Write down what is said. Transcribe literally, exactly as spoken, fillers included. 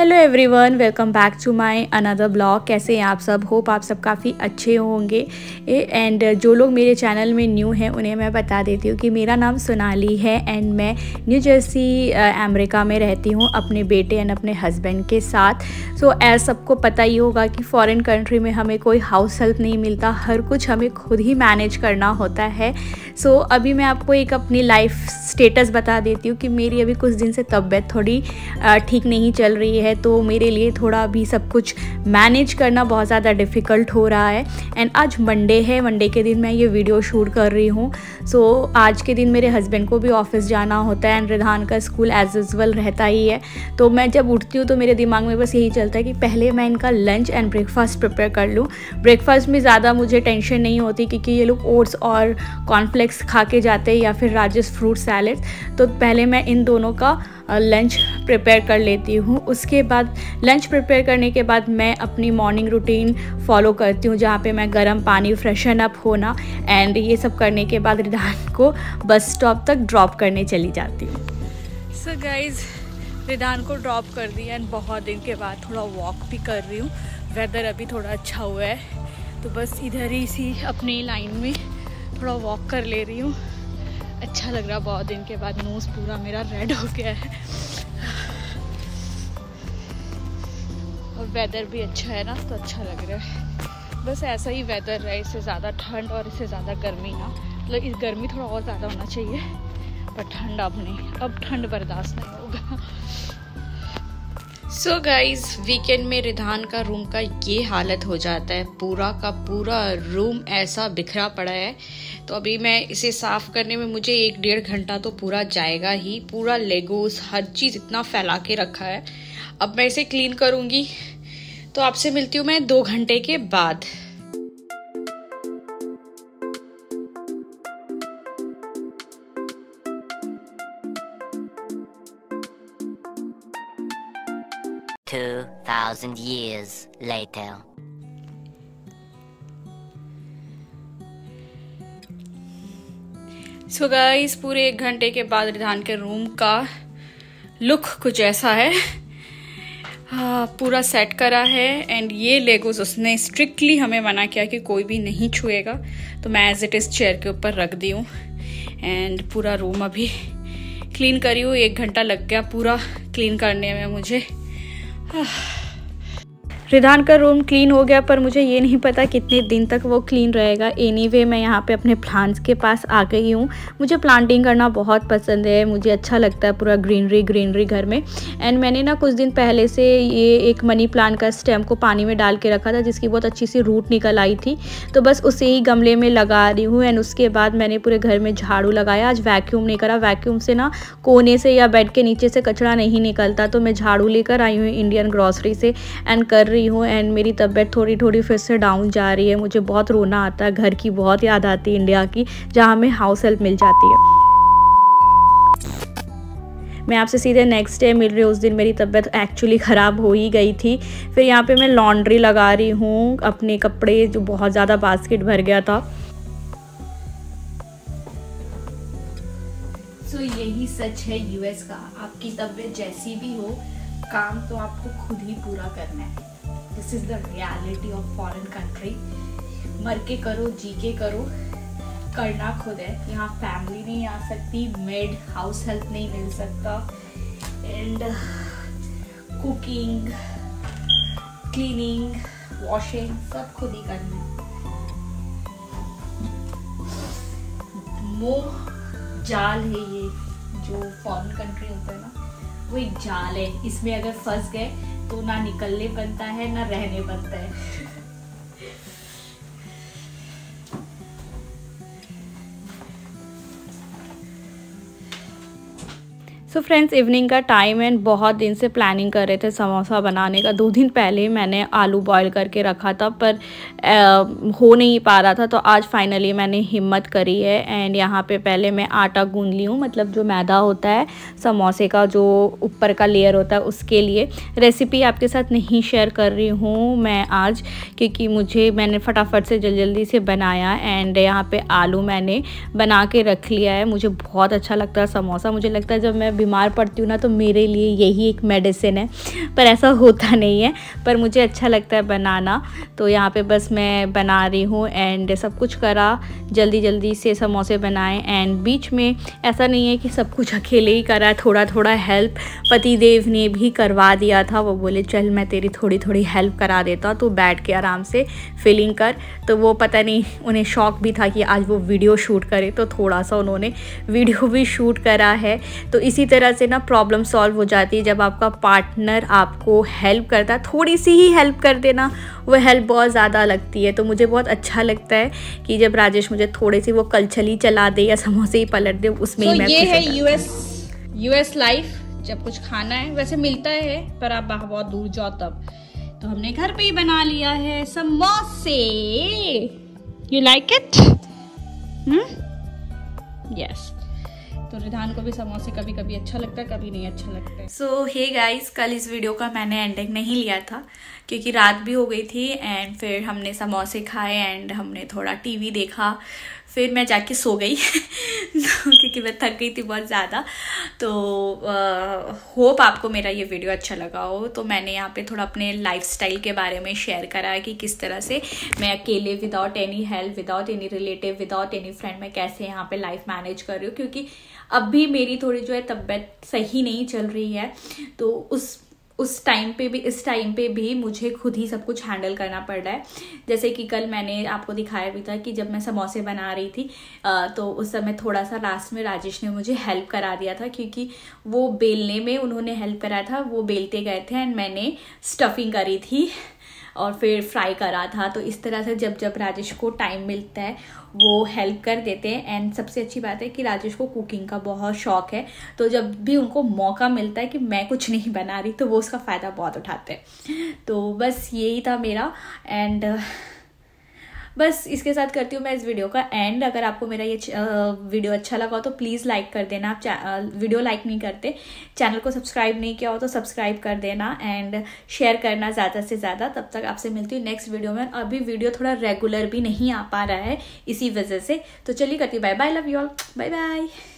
Hello everyone, welcome back to my another blog. कैसे हैं आप सब? होप आप सब काफ़ी अच्छे होंगे। एंड जो लोग मेरे चैनल में न्यू हैं उन्हें मैं बता देती हूँ कि मेरा नाम सोनाली है एंड मैं न्यू जर्सी अमेरिका में रहती हूँ अपने बेटे एंड अपने हस्बैंड के साथ। सो so, एज सबको पता ही होगा कि फॉरेन कंट्री में हमें कोई हाउस हेल्प नहीं मिलता, हर कुछ हमें खुद ही मैनेज करना होता है। सो so, अभी मैं आपको एक अपनी लाइफ स्टेटस बता देती हूँ कि मेरी अभी कुछ दिन से तबीयत थोड़ी ठीक नहीं चल रही है, तो मेरे लिए थोड़ा अभी सब कुछ मैनेज करना बहुत ज़्यादा डिफ़िकल्ट हो रहा है। एंड आज मंडे है, मंडे के दिन मैं ये वीडियो शूट कर रही हूँ। सो so, आज के दिन मेरे हस्बैंड को भी ऑफिस जाना होता है एंड रिधान का स्कूल एज यूजुअल रहता ही है। तो मैं जब उठती हूँ तो मेरे दिमाग में बस यही चलता है कि पहले मैं इनका लंच एंड ब्रेकफास्ट प्रिपेयर कर लूँ। ब्रेकफास्ट में ज़्यादा मुझे टेंशन नहीं होती क्योंकि ये लोग ओट्स और कॉर्नफ्लेक्स खा के जाते हैं या फिर राजेश फ्रूट सैलेड। तो पहले मैं इन दोनों का लंच प्रिपेयर कर लेती हूँ। उसके बाद लंच प्रिपेयर करने के बाद मैं अपनी मॉर्निंग रूटीन फॉलो करती हूँ, जहाँ पे मैं गर्म पानी, फ्रेशन अप होना एंड ये सब करने के बाद रिधान को बस स्टॉप तक ड्रॉप करने चली जाती हूँ। सो गाइज़, रिधान को ड्रॉप कर दिया एंड बहुत दिन के बाद थोड़ा वॉक भी कर रही हूँ। वेदर अभी थोड़ा अच्छा हुआ है तो बस इधर ही सी अपनी लाइन में थोड़ा वॉक कर ले रही हूँ। अच्छा लग रहा, बहुत दिन के बाद नोज़ पूरा मेरा रेड हो गया है और वेदर भी अच्छा है ना, तो अच्छा लग रहा है। बस ऐसा ही वेदर रहे, इससे ज़्यादा ठंड और इससे ज़्यादा गर्मी ना, मतलब इस गर्मी थोड़ा और ज़्यादा होना चाहिए पर ठंड अब नहीं, अब ठंड बर्दाश्त नहीं होगा। सो गाइज, वीकेंड में रिधान का रूम का ये हालत हो जाता है, पूरा का पूरा रूम ऐसा बिखरा पड़ा है। तो अभी मैं इसे साफ करने में मुझे एक डेढ़ घंटा तो पूरा जाएगा ही। पूरा लेगोस हर चीज़ इतना फैला के रखा है। अब मैं इसे क्लीन करूँगी, तो आपसे मिलती हूँ मैं दो घंटे के बाद। Two thousand years later. So guys, पूरे एक घंटे के बाद रिधान के रूम का लुक कुछ ऐसा है। हाँ, पूरा सेट करा है एंड ये लेगोस उसने स्ट्रिक्टली हमें मना किया कि कोई भी नहीं छुएगा, तो मैं एज इट इज़ चेयर के ऊपर रख दी हूँ एंड पूरा रूम अभी क्लीन करी हूँ। एक घंटा लग गया पूरा क्लीन करने में मुझे। रिधान का रूम क्लीन हो गया, पर मुझे ये नहीं पता कितने दिन तक वो क्लीन रहेगा। एनीवे मैं यहाँ पे अपने प्लांट्स के पास आ गई हूँ। मुझे प्लांटिंग करना बहुत पसंद है, मुझे अच्छा लगता है पूरा ग्रीनरी ग्रीनरी घर में। एंड मैंने ना कुछ दिन पहले से ये एक मनी प्लांट का स्टेम को पानी में डाल के रखा था, जिसकी बहुत अच्छी सी रूट निकल आई थी, तो बस उसे ही गमले में लगा रही हूँ। एंड उसके बाद मैंने पूरे घर में झाड़ू लगाया। आज वैक्यूम नहीं करा, वैक्यूम से ना कोने से या बेड के नीचे से कचरा नहीं निकलता, तो मैं झाड़ू लेकर आई हूँ इंडियन ग्रॉसरी से एंड कर रही हूँ। एंड मेरी तबीयत थोड़ी थोड़ी फिर से डाउन जा रही है। मुझे बहुत रोना आता है, घर की बहुत याद आती है, इंडिया की, जहाँ हमें हाउस हेल्प मिल जाती है। मैं आपसे सीधे नेक्स्ट डे मिल रही हूँ। उस दिन मेरी तबीयत एक्चुअली ख़राब हो ही गई थी। फिर यहाँ पे मैं लॉन्ड्री लगा रही हूँ, अपने कपड़े जो बहुत ज़्यादा बास्केट भर गया था। सो so, यही सच है यूएस का, आपकी तबीयत जैसी भी हो, काम तो आपको खुद ही पूरा करना है। This is the reality of foreign country. मर के करो, जी के करो, करना खुद है। यहाँ फैमिली नहीं आ सकती, मेड हाउस हेल्प नहीं मिल सकता एंड कुकिंग, क्लीनिंग, वॉशिंग सब खुद ही करना है। मोह जाल है ये, जो फॉरेन कंट्री होता है ना, वो एक जाल है। इसमें अगर फंस गए तो ना निकलने बनता है ना रहने बनता है। सो फ्रेंड्स, इवनिंग का टाइम है, बहुत दिन से प्लानिंग कर रहे थे समोसा बनाने का। दो दिन पहले मैंने आलू बॉईल करके रखा था, पर आ, हो नहीं पा रहा था, तो आज फाइनली मैंने हिम्मत करी है। एंड यहाँ पे पहले मैं आटा गूंद ली हूँ, मतलब जो मैदा होता है समोसे का, जो ऊपर का लेयर होता है, उसके लिए। रेसिपी आपके साथ नहीं शेयर कर रही हूँ मैं आज, क्योंकि मुझे मैंने फटाफट से जल्दी जल्दी से बनाया। एंड यहाँ पे आलू मैंने बना के रख लिया है। मुझे बहुत अच्छा लगता है समोसा। मुझे लगता है जब मैं बीमार पड़ती हूँ ना तो मेरे लिए यही एक मेडिसिन है, पर ऐसा होता नहीं है, पर मुझे अच्छा लगता है बनाना। तो यहाँ पे बस मैं बना रही हूँ एंड सब कुछ करा, जल्दी जल्दी से समोसे बनाए। एंड बीच में ऐसा नहीं है कि सब कुछ अकेले ही करा, थोड़ा थोड़ा हेल्प पतिदेव ने भी करवा दिया था। वो बोले चल मैं तेरी थोड़ी थोड़ी हेल्प करा देता, तो बैठ के आराम से फीलिंग कर। तो वो पता नहीं उन्हें शौक भी था कि आज वो वीडियो शूट करे, तो थोड़ा सा उन्होंने वीडियो भी शूट करा है। तो इसी तरह से ना प्रॉब्लम सॉल्व हो जाती है जब आपका पार्टनर आपको हेल्प करता है। थोड़ी सी ही हेल्प कर देना, वो हेल्प बहुत ज़्यादा लगती है। तो मुझे बहुत अच्छा लगता है कि जब राजेश मुझे थोड़ी सी वो कलछली चला दे या समोसे ही पलट दे, उसमें ही मैं ये है यूएस यूएस लाइफ। जब कुछ खाना है वैसे मिलता है, पर आप बाहर बहुत दूर जाओ तब। तो हमने घर पे ही बना लिया है समोसे। You like it? Hmm yes. तो रिधान को भी समोसे कभी कभी अच्छा लगता है, कभी नहीं अच्छा लगता है। सो हे गाइस, कल इस वीडियो का मैंने एंडिंग नहीं लिया था क्योंकि रात भी हो गई थी। एंड फिर हमने समोसे खाए एंड हमने थोड़ा टीवी देखा, फिर मैं जाके सो गई क्योंकि मैं थक गई थी बहुत ज़्यादा। तो होप आपको मेरा ये वीडियो अच्छा लगा हो। तो मैंने यहाँ पे थोड़ा अपने लाइफस्टाइल के बारे में शेयर करा है कि किस तरह से मैं अकेले without any help, without any relative, without any friend मैं कैसे यहाँ पे लाइफ मैनेज कर रही हूँ। क्योंकि अब भी मेरी थोड़ी जो है तबीयत सही नहीं चल रही है, तो उस उस टाइम पे भी इस टाइम पे भी मुझे खुद ही सब कुछ हैंडल करना पड़ रहा है। जैसे कि कल मैंने आपको दिखाया भी था कि जब मैं समोसे बना रही थी तो उस समय थोड़ा सा लास्ट में राजेश ने मुझे हेल्प करा दिया था, क्योंकि वो बेलने में उन्होंने हेल्प कराया था। वो बेलते गए थे एंड मैंने स्टफिंग करी थी और फिर फ्राई करा था। तो इस तरह से जब जब राजेश को टाइम मिलता है वो हेल्प कर देते हैं। एंड सबसे अच्छी बात है कि राजेश को कुकिंग का बहुत शौक है, तो जब भी उनको मौका मिलता है कि मैं कुछ नहीं बना रही तो वो उसका फ़ायदा बहुत उठाते हैं। तो बस यही था मेरा। एंड बस इसके साथ करती हूँ मैं इस वीडियो का एंड। अगर आपको मेरा ये वीडियो अच्छा लगा हो तो प्लीज़ लाइक कर देना। आप वीडियो लाइक नहीं करते, चैनल को सब्सक्राइब नहीं किया हो तो सब्सक्राइब कर देना एंड शेयर करना ज़्यादा से ज़्यादा। तब तक आपसे मिलती हूँ नेक्स्ट वीडियो में। अभी वीडियो थोड़ा रेगुलर भी नहीं आ पा रहा है इसी वजह से। तो चलिए करती हूँ, bye bye, love you all, bye bye.